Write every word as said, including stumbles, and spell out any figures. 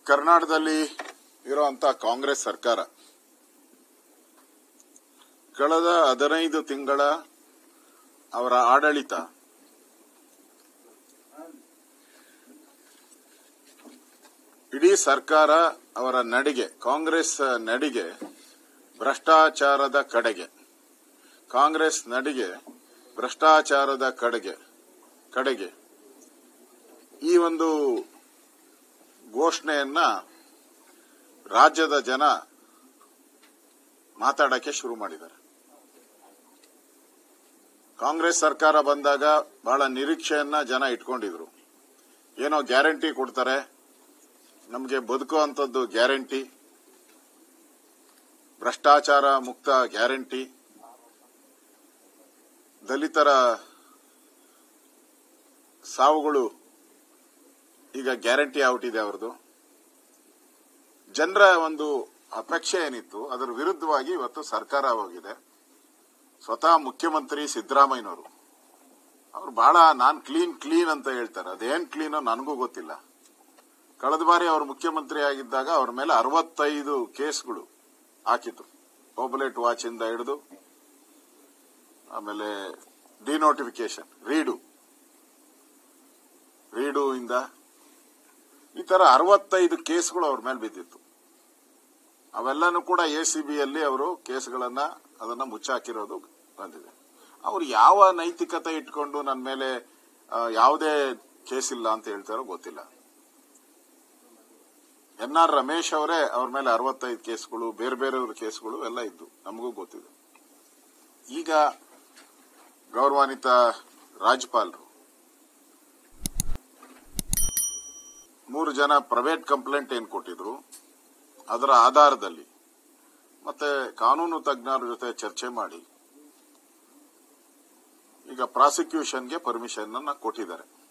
ಕರ್ನಾಟಕದಲ್ಲಿ ಇರುವಂತ ಕಾಂಗ್ರೆಸ್ ಸರ್ಕಾರ ಕಳೆದ ಹದಿನೈದು ತಿಂಗಳ ಅವರ ಆಡಳಿತ ಇಡೀ ಸರ್ಕಾರ ಅವರ ನಡಿಗೆ ಕಾಂಗ್ರೆಸ್ ನಡಿಗೆ ಭ್ರಷ್ಟಾಚಾರದ ಕಡೆಗೆ ಕಾಂಗ್ರೆಸ್ ನಡಿಗೆ ಭ್ರಷ್ಟಾಚಾರದ ಕಡೆಗೆ ಕಡೆಗೆ ಈ ಒಂದು ಘೋಷಣೆಯನ್ನ ರಾಜ್ಯದ ಜನ ಮಾತಾಡಕ್ಕೆ ಶುರು ಮಾಡಿದ್ದಾರೆ. ಕಾಂಗ್ರೆಸ್ ಸರ್ಕಾರ ಬಂದಾಗ ಬಹಳ ನಿರೀಕ್ಷೆಯನ್ನ ಜನ ಇಟ್ಕೊಂಡಿದ್ರು. ಏನೋ ಗ್ಯಾರಂಟಿ ಕೊಡ್ತಾರೆ, ನಮಗೆ ಬದುಕುವಂತದ್ದು ಗ್ಯಾರಂಟಿ, ಭ್ರಷ್ಟಾಚಾರ ಮುಕ್ತ ಗ್ಯಾರಂಟಿ, ದಲಿತರ ಸಾವುಗಳು ಈಗ ಗ್ಯಾರಂಟಿ ಆಗ್ಬಿಟ್ಟಿದೆ ಅವರದು. ಜನರ ಒಂದು ಅಪೇಕ್ಷೆ ಏನಿತ್ತು ಅದರ ವಿರುದ್ಧವಾಗಿ ಇವತ್ತು ಸರ್ಕಾರ ಹೋಗಿದೆ. ಸ್ವತಃ ಮುಖ್ಯಮಂತ್ರಿ ಸಿದ್ದರಾಮಯ್ಯನವರು ಅವರು ಬಹಳ ನಾನ್ ಕ್ಲೀನ್ ಕ್ಲೀನ್ ಅಂತ ಹೇಳ್ತಾರೆ. ಅದೇನ್ ಕ್ಲೀನೋ ನನಗೂ ಗೊತ್ತಿಲ್ಲ. ಕಳೆದ ಬಾರಿ ಅವರು ಮುಖ್ಯಮಂತ್ರಿ ಆಗಿದ್ದಾಗ ಅವ್ರ ಮೇಲೆ ಅರವತ್ತೈದು ಕೇಸ್ಗಳು ಹಾಕಿತ್ತು. ಓಬಲೇಟ್ ವಾಚ್ ಇಂದ ಹಿಡಿದು ಆಮೇಲೆ ಡಿನೋಟಿಫಿಕೇಶನ್ ರೀಡು ರೀಡು ಇಂದ ಈ ತರ ಅರವತ್ತೈದು ಕೇಸ್ಗಳು ಅವ್ರ ಮೇಲೆ ಬಿದ್ದಿತ್ತು. ಅವೆಲ್ಲನೂ ಕೂಡ ಎಸಿಬಿಯಲ್ಲಿ ಅವರು ಕೇಸ್ಗಳನ್ನ ಅದನ್ನ ಮುಚ್ಚಾಕಿರೋದು ಬಂದಿದೆ. ಅವ್ರು ಯಾವ ನೈತಿಕತೆ ಇಟ್ಕೊಂಡು ನನ್ನ ಮೇಲೆ ಯಾವುದೇ ಕೇಸ್ ಇಲ್ಲ ಅಂತ ಹೇಳ್ತಾರೋ ಗೊತ್ತಿಲ್ಲ. ಎನ್ ಆರ್ ರಮೇಶ್ ಅವರೇ ಅವ್ರ ಮೇಲೆ ಅರವತ್ತೈದು ಕೇಸ್ಗಳು, ಬೇರೆ ಬೇರೆಯವ್ರ ಕೇಸ್ಗಳು ಎಲ್ಲ ಇದ್ದು ನಮಗೂ ಗೊತ್ತಿದೆ. ಈಗ ಗೌರವಾನ್ವಿತ ರಾಜ್ಯಪಾಲರು ಮೂರು ಜನ ಪ್ರೈವೇಟ್ ಕಂಪ್ಲೇಂಟ್ ಏನ್ ಕೊಟ್ಟಿದ್ರು ಅದರ ಆಧಾರದಲ್ಲಿ ಮತ್ತೆ ಕಾನೂನು ತಜ್ಞರ ಜೊತೆ ಚರ್ಚೆ ಮಾಡಿ ಈಗ ಪ್ರಾಸಿಕ್ಯೂಷನ್ಗೆ ಪರ್ಮಿಷನ್ ಅನ್ನ ಕೊಟ್ಟಿದ್ದಾರೆ.